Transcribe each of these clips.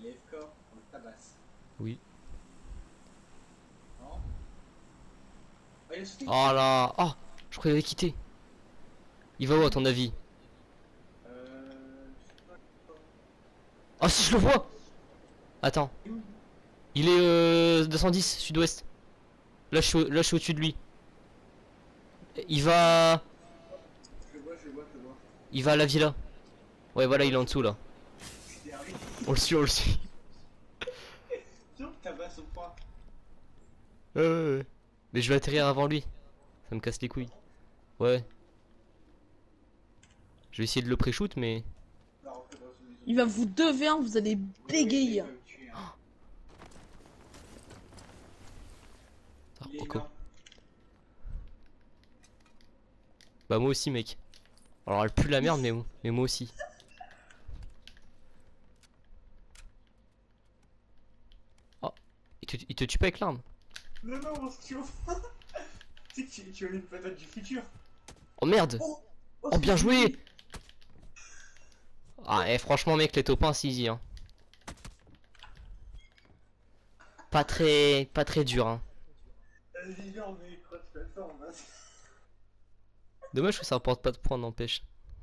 IFK, on le tabasse. Oui. Non. Oh, il a sauté. Oh là. Oh, je croyais qu'il avait quitté. Il va où à ton avis? Je sais pas. Oh si, je le vois. Attends. Il est où? Il est 210 sud-ouest. Là je suis au-dessus de lui. Il va. Je le vois, je le vois, je le vois. Il va à la villa. Ouais voilà, il est en dessous là. Je suis derrière lui. On le suit, on le suit. Sinon, tu tabasses au froid. Ouais. Mais je vais atterrir avant lui. Ça me casse les couilles. Ouais. Je vais essayer de le pré-shoot mais. Va rentrer dans une Il zone. va vous 2v1, vous allez Oui, oui, bégayer. il va me tuer, hein. Ah, Il est Coco. humain. Bah moi aussi mec. Alors elle pue la merde mais moi aussi. Oh. Il te tue pas avec l'arme. Non, non, on se tue. Tu sais que tu as une patate du futur. Oh merde. Oh, Oh bien joué. Ah et franchement mec les top 1 c'est easy hein. Pas très dur hein. Vas-y, viens, on est cross plateforme. Dommage que ça rapporte pas de points n'empêche.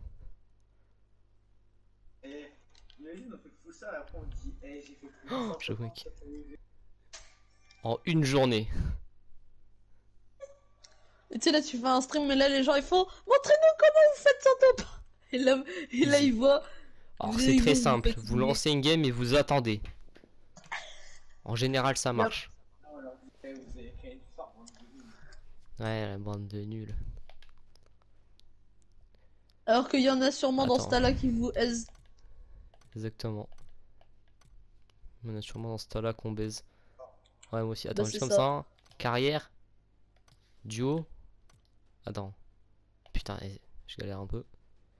Eh, imagine, on fait full ça, et après on dit, eh, j'ai fait plus de Oh, 100 j'avoue points, mec. ça fait les- En une journée. Et tu sais, là, tu fais un stream, mais là, les gens, ils font montrez-nous comment vous faites sans top. Et là Easy. ils voient. Alors c'est Ils très vont vous simple. Vous fatiguer. lancez une game et vous attendez. En général ça marche. Non, on leur dit, eh, vous avez créé une forme, hein, de nous. Ouais la bande de nuls. Alors qu'il y en a sûrement dans ce Attends. tas-là qui vous aise. Exactement. On a sûrement dans ce tas-là qu'on baise. Ouais, moi aussi. Attends, Bah, juste c'est comme ça. ça. Hein. Carrière. Duo. Attends. Putain, je galère un peu.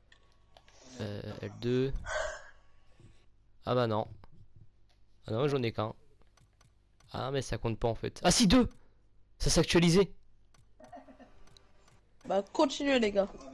L2. Ah bah non. Ah non, j'en ai qu'un. Ah, mais ça compte pas en fait. Ah si, deux. Ça s'est actualisé. Bah, continuez, les gars.